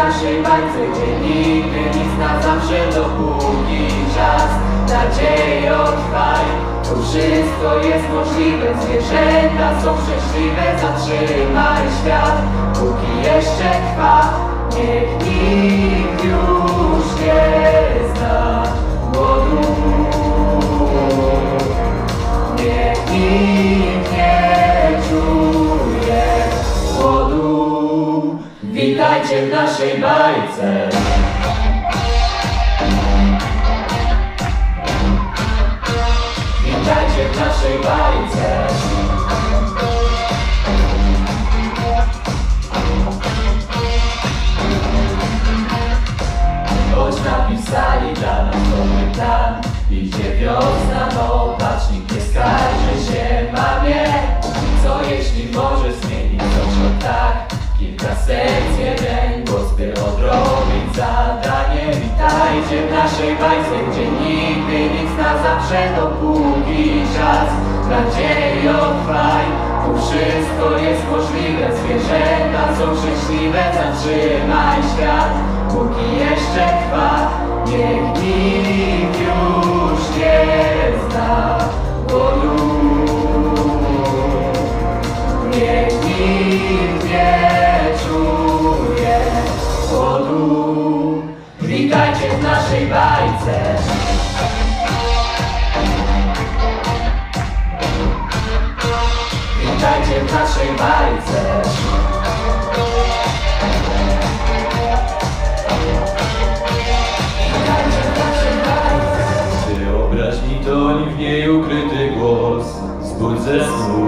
naszej bajce, gdzie nigdy nic na zawsze, dopóki czas. Nadziejo trwaj, to wszystko jest możliwe. Zwierzęta są szczęśliwe, zatrzymaj świat, póki jeszcze trwa. Niech nikt już nie zna głodu, niech nikt nie czuje głodu. Witajcie w naszej bajce. Witajcie w naszej bajce. Choć napisali dla nas dobry plan, idzie wiosna, no patrz, nikt nie skarży się mamie. Co jeśli może zmienić coś tak? Kilka serc, jeden głos, by odrobić zadanie. Witajcie w naszej bajce, gdzie nigdy nic na zawsze, dopóki czas. Nadziejo trwaj, tu wszystko jest możliwe. Zwierzęta są szczęśliwe, zatrzymaj świat, póki jeszcze trwa. Niech nikt już nie zna głodu, niech nikt nie czuje głodu. Witajcie w naszej bajce. Witajcie w naszej bajce. Wyobraźni toni w niej ukryty głos, zbudź ze snu.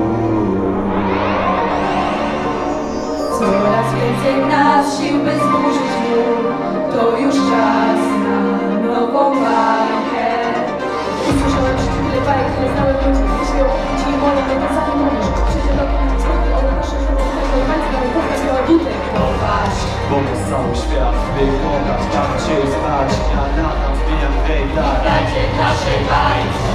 Coraz więcej nas sił, by zburzyć mur. To już czas na nową bajkę. Usłyszałem, że tyle bajek, nie znałem ludzi, jeśli opróci i moje nawiązanie mówisz. Przyjdzie do mnie spokój, ale nasze żołnierze i bajki dają główkę z białobutek. Popatrz, bo przez cały świat wyglądać, tam cię spać, ja nadal wbijam hejta. Witajcie w naszej bajce.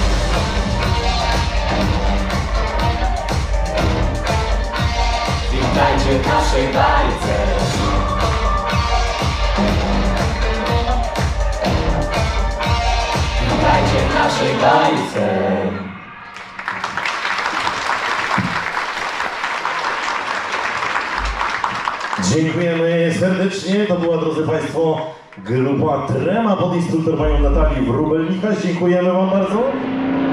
Witajcie w naszej bajce. Witajcie w naszej bajce. Dziękujemy serdecznie. To była, drodzy Państwo, grupa Trema pod instruktor panią Natalii Wróbel-Michaś. Dziękujemy Wam bardzo.